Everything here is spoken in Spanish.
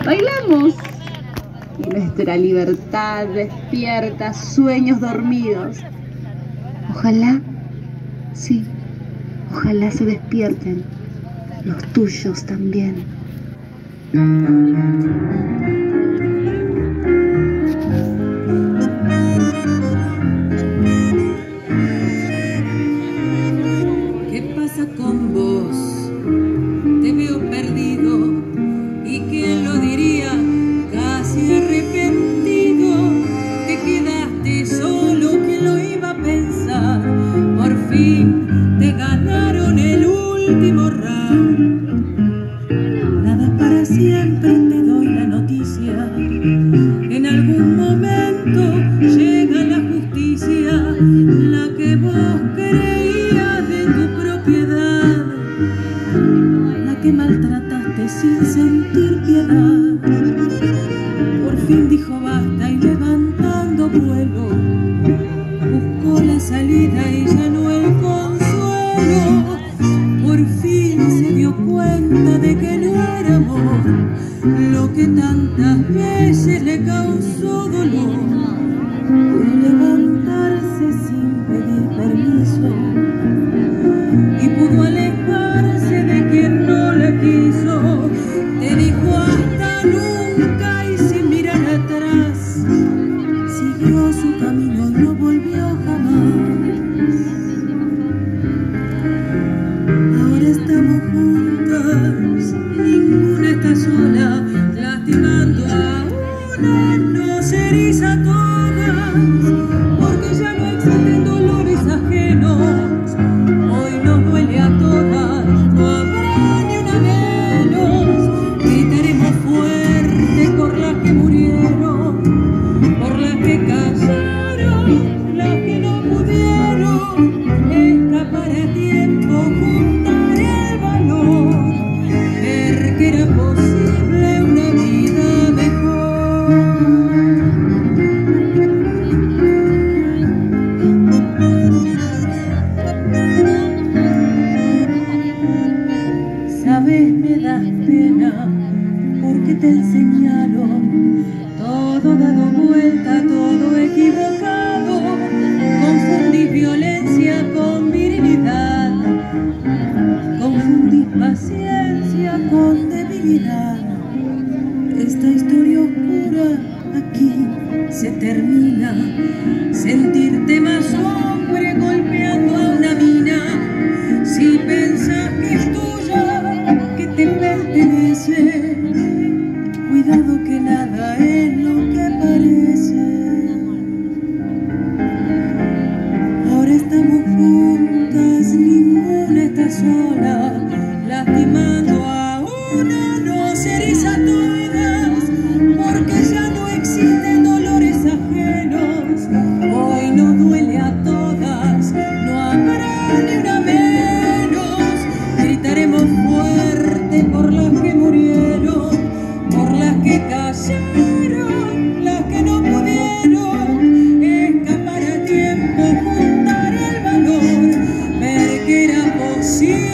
Bailamos. Y nuestra libertad despierta sueños dormidos. Ojalá, sí, ojalá se despierten los tuyos también. ¿Qué pasa con vos? Te veo perdido, y quién lo diría, casi arrepentido. Te quedaste solo, ¿quién lo iba a pensar? Por fin te ganaron el último round. Nada es para siempre, te doy la noticia. En algún momento llega la justicia, la que vos creías de tu propiedad, la que maltrataste sin sentir piedad. Por fin dijo basta y levantando vuelo, buscó la salida y ya no el consuelo. Por fin se dio cuenta de que no era amor lo que tantas veces le causó dolor. Pudo levantarse sin pedir permiso y pudo alejarse de quien no la quiso. Te dijo hasta nunca y sin mirar atrás siguió su camino y no volvió jamás. Ahora estamos juntas, ninguna está sola, lastimando a una nos eriza a todas, porque ya no existen dolores ajenos. Hoy nos duele a todas, no habrá ni una menos. Gritaremos fuerte por las que murieron, por las que cayeron, las que no pudieron escapar a tiempo, juntar el valor, ver que era posible una vida mejor. Sabes, me das pena porque te enseñaron todo dado vuelta, todo equivocado. Confundís violencia con virilidad, confundís paciencia con debilidad. Esta historia oscura aquí se termina. Sentirte más hombre golpeando a una mina. Si pensás que es tuya, que te pertenece, cuidado que nada es lo que parece. Ahora estamos juntas, ninguna está sola, lastimando a una nos eriza a todas, porque ya no existen dolores ajenos. Hoy nos duele a todas, no habrá ni una menos. Gritaremos fuerte por las que murieron, por las que cayeron, las que no pudieron escapar a tiempo, juntar el valor, ver que era posible